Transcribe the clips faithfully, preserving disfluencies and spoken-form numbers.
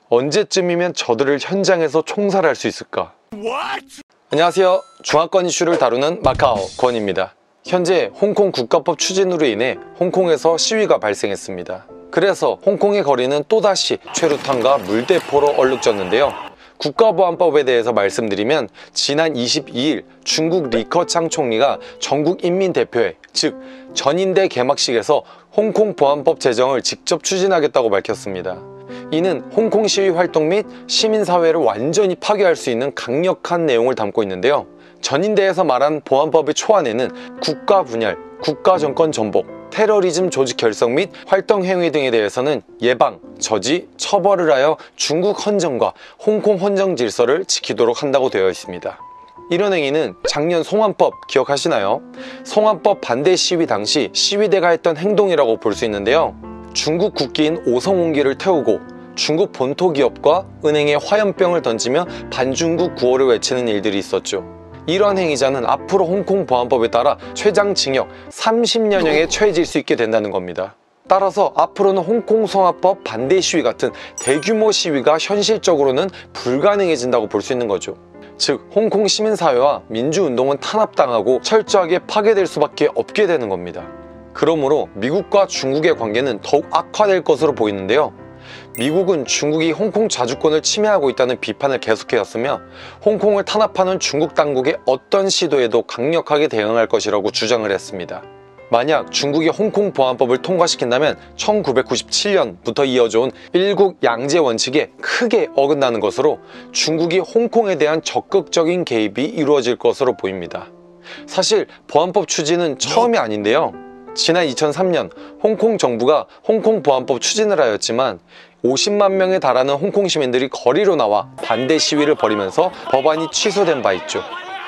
언제쯤이면 저들을 현장에서 총살할 수 있을까? What? 안녕하세요. 중화권 이슈를 다루는 마카오 권입니다. 현재 홍콩 국가법 추진으로 인해 홍콩에서 시위가 발생했습니다. 그래서 홍콩의 거리는 또다시 최루탄과 물대포로 얼룩졌는데요. 국가보안법에 대해서 말씀드리면 지난 이십이일 중국 리커창 총리가 전국인민대표회, 즉 전인대 개막식에서 홍콩 보안법 제정을 직접 추진하겠다고 밝혔습니다. 이는 홍콩 시위 활동 및 시민사회를 완전히 파괴할 수 있는 강력한 내용을 담고 있는데요. 전인대에서 말한 보안법의 초안에는 국가 분열, 국가 정권 전복, 테러리즘 조직 결성 및 활동 행위 등에 대해서는 예방, 저지, 처벌을 하여 중국 헌정과 홍콩 헌정 질서를 지키도록 한다고 되어 있습니다. 이런 행위는 작년 송환법 기억하시나요? 송환법 반대 시위 당시 시위대가 했던 행동이라고 볼 수 있는데요. 중국 국기인 오성홍기를 태우고 중국 본토 기업과 은행에 화염병을 던지며 반중국 구호를 외치는 일들이 있었죠. 이러한 행위자는 앞으로 홍콩 보안법에 따라 최장 징역 삼십 년형에 처해질 수 있게 된다는 겁니다. 따라서 앞으로는 홍콩 송화법 반대 시위 같은 대규모 시위가 현실적으로는 불가능해진다고 볼 수 있는 거죠. 즉 홍콩 시민사회와 민주운동은 탄압당하고 철저하게 파괴될 수밖에 없게 되는 겁니다. 그러므로 미국과 중국의 관계는 더욱 악화될 것으로 보이는데요. 미국은 중국이 홍콩 자주권을 침해하고 있다는 비판을 계속해왔으며 홍콩을 탄압하는 중국 당국의 어떤 시도에도 강력하게 대응할 것이라고 주장을 했습니다. 만약 중국이 홍콩 보안법을 통과시킨다면 천구백구십칠년부터 이어져온 일국 양제 원칙에 크게 어긋나는 것으로 중국이 홍콩에 대한 적극적인 개입이 이루어질 것으로 보입니다. 사실 보안법 추진은 처음이 아닌데요. 지난 이천삼년 홍콩 정부가 홍콩 보안법 추진을 하였지만 오십만 명에 달하는 홍콩 시민들이 거리로 나와 반대 시위를 벌이면서 법안이 취소된 바 있죠.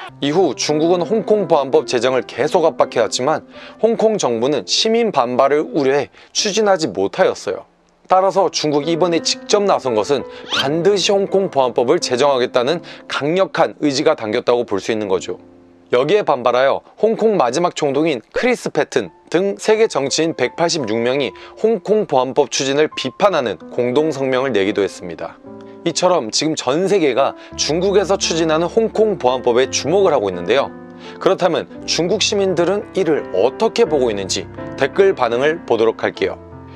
이후 중국은 홍콩 보안법 제정을 계속 압박해왔지만 홍콩 정부는 시민 반발을 우려해 추진하지 못하였어요. 따라서 중국이 이번에 직접 나선 것은 반드시 홍콩 보안법을 제정하겠다는 강력한 의지가 담겼다고 볼 수 있는 거죠. 여기에 반발하여 홍콩 마지막 총독인 크리스 패튼 등 세계 정치인 백팔십육 명이 홍콩 보안법 추진을 비판하는 공동성명을 내기도 했습니다. 이처럼 지금 전 세계가 중국에서 추진하는 홍콩 보안법에 주목을 하고 있는데요. 그렇다면 중국 시민들은 이를 어떻게 보고 있는지 댓글 반응을 보도록 할게요.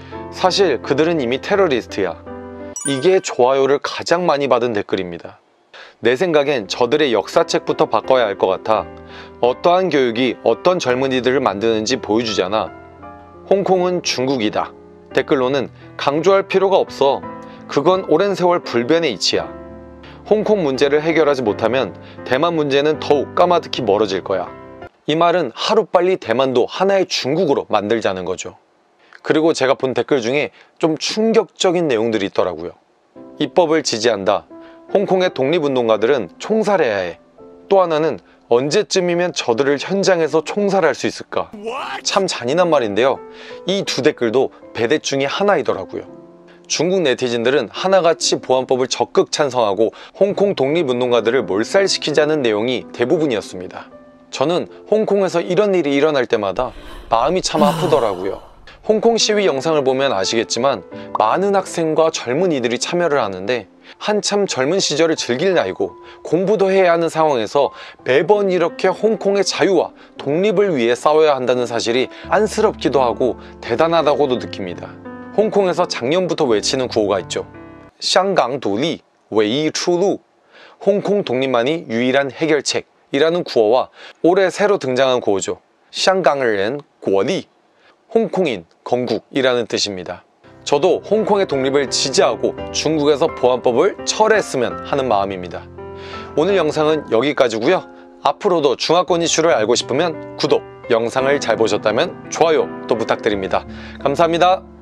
사실 그들은 이미 테러리스트야. 이게 좋아요를 가장 많이 받은 댓글입니다. 내 생각엔 저들의 역사책부터 바꿔야 할 것 같아. 어떠한 교육이 어떤 젊은이들을 만드는지 보여주잖아. 홍콩은 중국이다. 댓글로는 강조할 필요가 없어. 그건 오랜 세월 불변의 이치야. 홍콩 문제를 해결하지 못하면 대만 문제는 더욱 까마득히 멀어질 거야. 이 말은 하루빨리 대만도 하나의 중국으로 만들자는 거죠. 그리고 제가 본 댓글 중에 좀 충격적인 내용들이 있더라고요. 입법을 지지한다. 홍콩의 독립운동가들은 총살해야 해. 또 하나는 언제쯤이면 저들을 현장에서 총살할 수 있을까? 참 잔인한 말인데요. 이 두 댓글도 배댓 중에 하나이더라고요. 중국 네티즌들은 하나같이 보안법을 적극 찬성하고 홍콩 독립운동가들을 몰살시키자는 내용이 대부분이었습니다. 저는 홍콩에서 이런 일이 일어날 때마다 마음이 참 아프더라고요. 홍콩 시위 영상을 보면 아시겠지만 많은 학생과 젊은이들이 참여를 하는데 한참 젊은 시절을 즐길 나이고 공부도 해야 하는 상황에서 매번 이렇게 홍콩의 자유와 독립을 위해 싸워야 한다는 사실이 안쓰럽기도 하고 대단하다고도 느낍니다. 홍콩에서 작년부터 외치는 구호가 있죠. 샹강 독립, 웨이 출루, 홍콩 독립만이 유일한 해결책이라는 구호와 올해 새로 등장한 구호죠. 샹강을 고리, 홍콩인, 건국이라는 뜻입니다. 저도 홍콩의 독립을 지지하고 중국에서 보안법을 철회했으면 하는 마음입니다. 오늘 영상은 여기까지고요. 앞으로도 중화권 이슈를 알고 싶으면 구독, 영상을 잘 보셨다면 좋아요 또 부탁드립니다. 감사합니다.